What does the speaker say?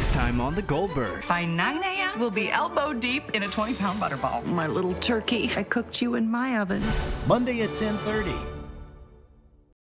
Next time on the Goldbergs. By 9 a.m., we'll be elbow deep in a 20-pound butterball. My little turkey, I cooked you in my oven. Monday at 10:30.